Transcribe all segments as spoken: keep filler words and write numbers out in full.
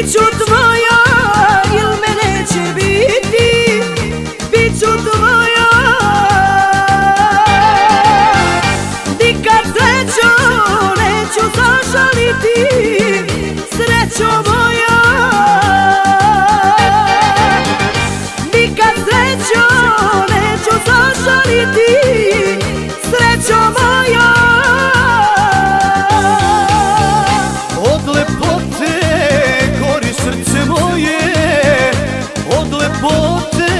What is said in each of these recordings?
Biću tvoja il me neće biti, biću tvoja. Nikad srećo neću zažaliti, srećo moja. Nikad srećo neću zažaliti, srećo moja. Od lepote gori srce moje, od lepote.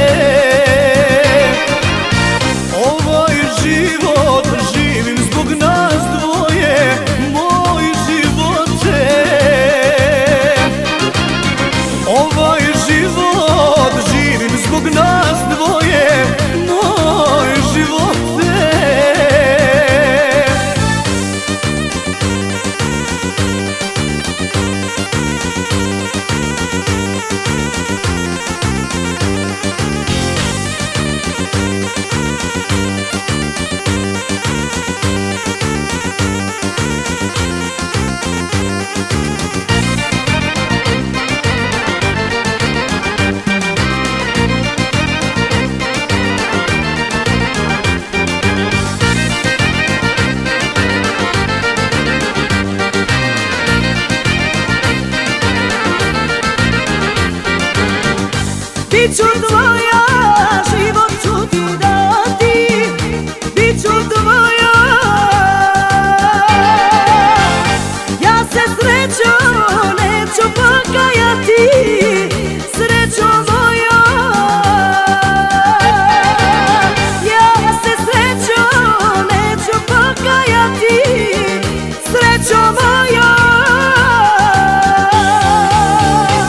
Ovaj život živim zbog nas dvoje, moj živote. Ovaj život živim zbog nas dvoje, moj živote. Biću tvoja, život ću ti dati, biću tvoja. Ja se srećo neću pokajati, srećo moja. Ja se srećo neću pokajati, srećo moja.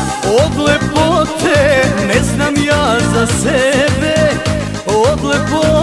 Od lepote ne znam ja za sebe, od lepote.